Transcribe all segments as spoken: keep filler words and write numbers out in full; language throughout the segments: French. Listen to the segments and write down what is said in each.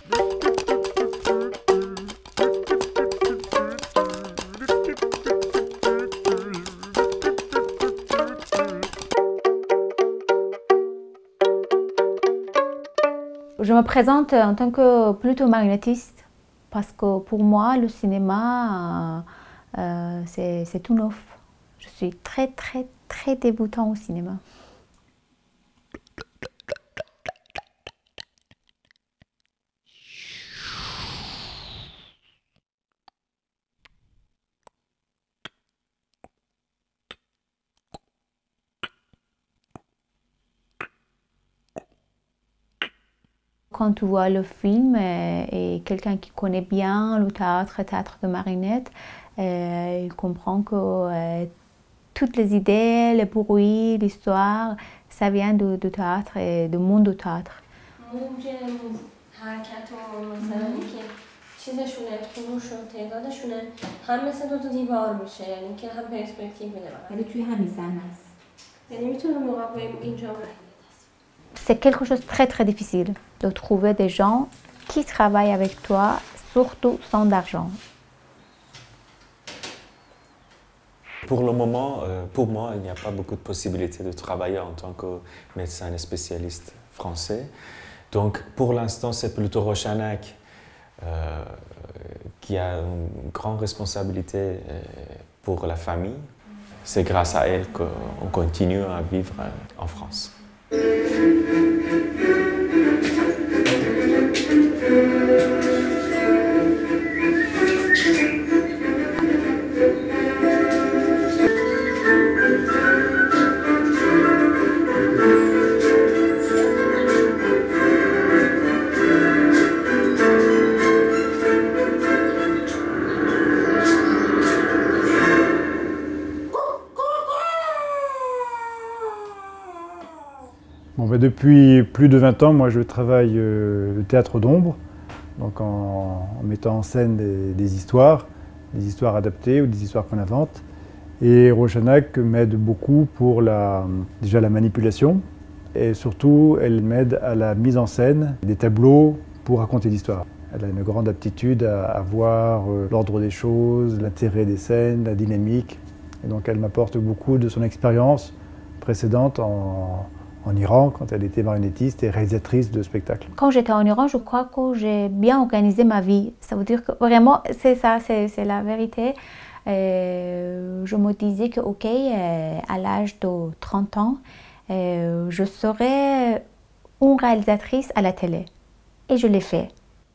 Je me présente en tant que plutôt marionnettiste parce que pour moi, le cinéma, euh, euh, c'est tout neuf. Je suis très, très, très débutant au cinéma. Quand tu vois le film euh, et quelqu'un qui connaît bien le théâtre, le théâtre de marionnettes, euh, il comprend que euh, toutes les idées, les bruits, l'histoire, ça vient du, du théâtre et du monde du théâtre. چیزشونه خروش و تعدادشونه هم مثل دو تا دیوار باشه یعنی که هم پرسپکتیو بده ولی توی همین صحنه است یعنی میتونه موقع اینجا C'est quelque chose de très très difficile de trouver des gens qui travaillent avec toi, surtout sans argent. Pour le moment, pour moi, il n'y a pas beaucoup de possibilités de travailler en tant que médecin et spécialiste français. Donc pour l'instant, c'est plutôt Rochanak euh, qui a une grande responsabilité pour la famille. C'est grâce à elle qu'on continue à vivre en France. Bon, ben depuis plus de vingt ans, moi je travaille euh, le théâtre d'ombre, donc en, en mettant en scène des, des histoires, des histoires adaptées ou des histoires qu'on invente. Et Rochanak m'aide beaucoup pour la, déjà la manipulation et surtout elle m'aide à la mise en scène des tableaux pour raconter l'histoire. Elle a une grande aptitude à, à voir euh, l'ordre des choses, l'intérêt des scènes, la dynamique. Et donc elle m'apporte beaucoup de son expérience précédente en en Iran, quand elle était marionnettiste et réalisatrice de spectacles. Quand j'étais en Iran, je crois que j'ai bien organisé ma vie. Ça veut dire que vraiment, c'est ça, c'est la vérité. Euh, je me disais que, ok, euh, à l'âge de trente ans, euh, je serai une réalisatrice à la télé. Et je l'ai fait.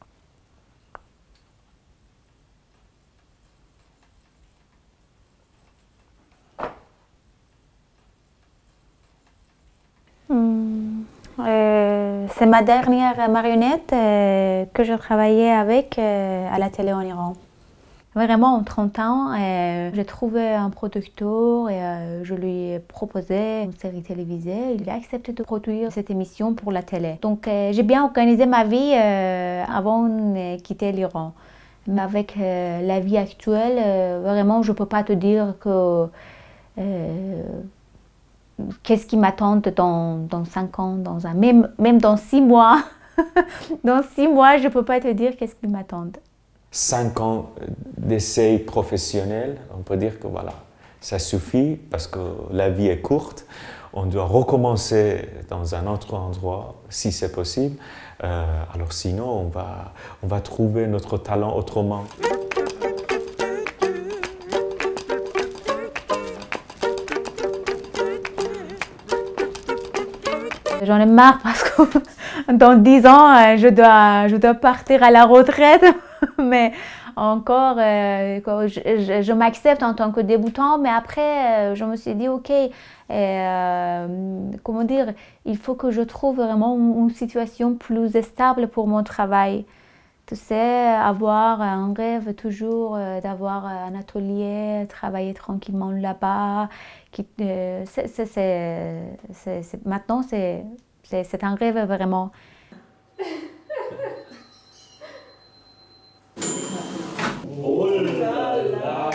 Euh, c'est ma dernière marionnette euh, que je travaillais avec euh, à la télé en Iran. Vraiment, en trente ans, euh, j'ai trouvé un producteur et euh, je lui ai proposé une série télévisée. Il a accepté de produire cette émission pour la télé. Donc, euh, j'ai bien organisé ma vie euh, avant de quitter l'Iran. Mais avec euh, la vie actuelle, euh, vraiment, je ne peux pas te dire que... Euh, Qu'est-ce qui m'attend dans, dans cinq ans, dans un, même, même dans six mois. Dans six mois, je ne peux pas te dire qu'est-ce qui m'attend. Cinq ans d'essai professionnel, on peut dire que voilà, ça suffit parce que la vie est courte. On doit recommencer dans un autre endroit si c'est possible. Euh, alors sinon, on va, on va trouver notre talent autrement. J'en ai marre parce que dans dix ans, je dois, je dois partir à la retraite. Mais encore, euh, je, je, je m'accepte en tant que débutant. Mais après, je me suis dit, ok, euh, comment dire, il faut que je trouve vraiment une situation plus stable pour mon travail. Tu sais, avoir un rêve toujours d'avoir un atelier, travailler tranquillement là-bas. Euh, maintenant, c'est un rêve vraiment. Oh là là!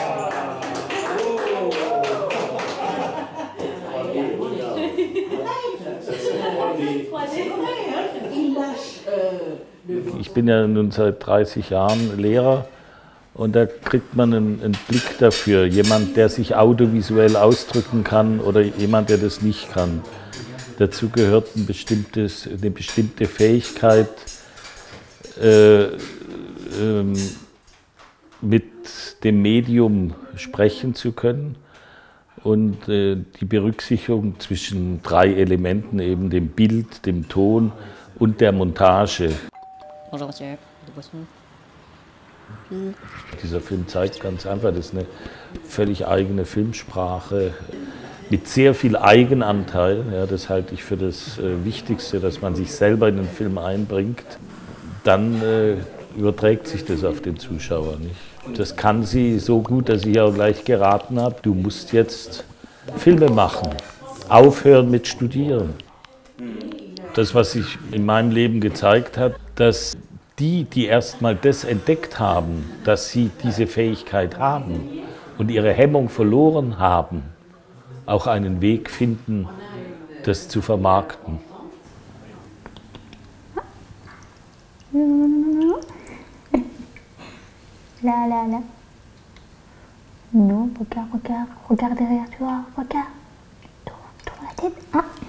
Il lâche euh, Ich bin ja nun seit dreißig Jahren Lehrer und da kriegt man einen, einen Blick dafür. Jemand, der sich audiovisuell ausdrücken kann oder jemand, der das nicht kann. Dazu gehört ein bestimmtes, eine bestimmte Fähigkeit, äh, ähm, mit dem Medium sprechen zu können und äh, die Berücksichtigung zwischen drei Elementen, eben dem Bild, dem Ton und der Montage. Dieser Film zeigt ganz einfach, das ist eine völlig eigene Filmsprache mit sehr viel Eigenanteil. Ja, das halte ich für das äh, Wichtigste, dass man sich selber in den Film einbringt. Dann äh, überträgt sich das auf den Zuschauer nicht. Das kann sie so gut, dass ich auch gleich geraten habe, du musst jetzt Filme machen, aufhören mit Studieren. Das, was sich in meinem Leben gezeigt hat, dass die, die erstmal das entdeckt haben, dass sie diese Fähigkeit haben und ihre Hemmung verloren haben, auch einen Weg finden, das zu vermarkten. Là, là, là. Non, regarde, regarde, regarde derrière toi, regarde. Tourne, tourne la tête. Ah.